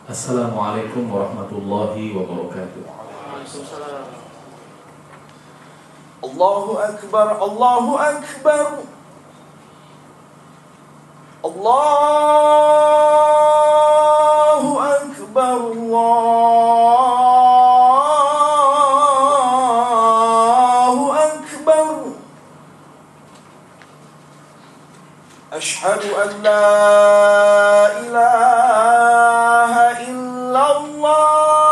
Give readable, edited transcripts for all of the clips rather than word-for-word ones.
Assalamualaikum warahmatullahi wabarakatuh. Allahu Akbar, Allahu Akbar, Allahu Akbar, Allahu Akbar. Ashhadu an la ilaha illallah.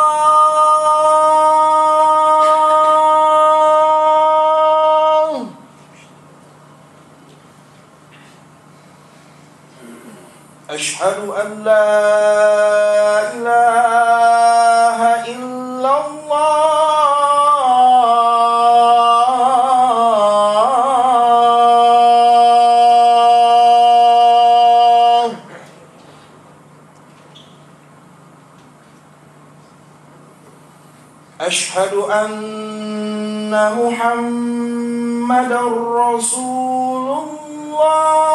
أشهد أن لا إله إلا الله. أشهد أن محمدًا رسول الله.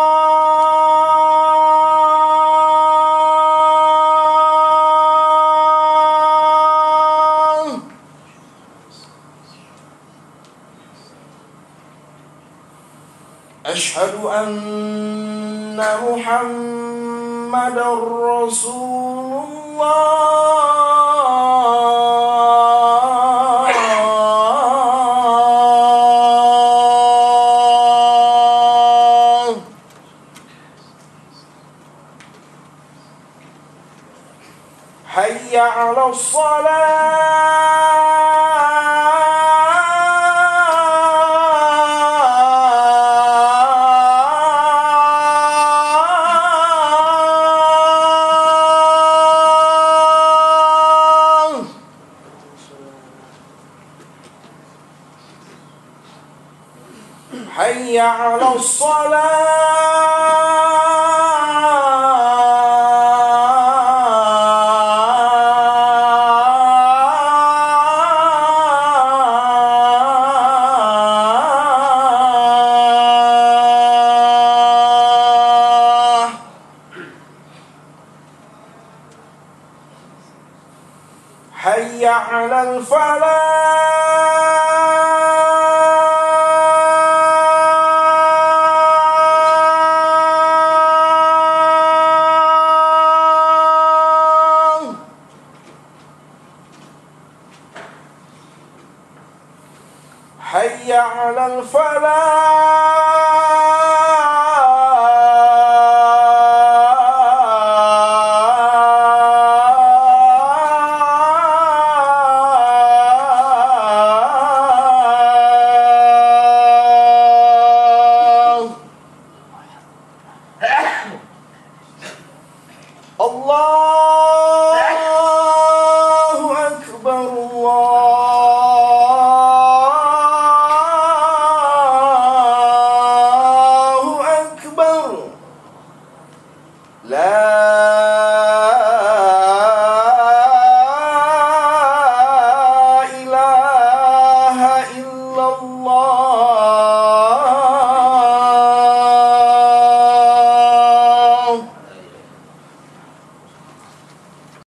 أشهد أن محمدًا رسول الله. حي على حي على الصلاة. حي على الفلاح. حي على الفلاح.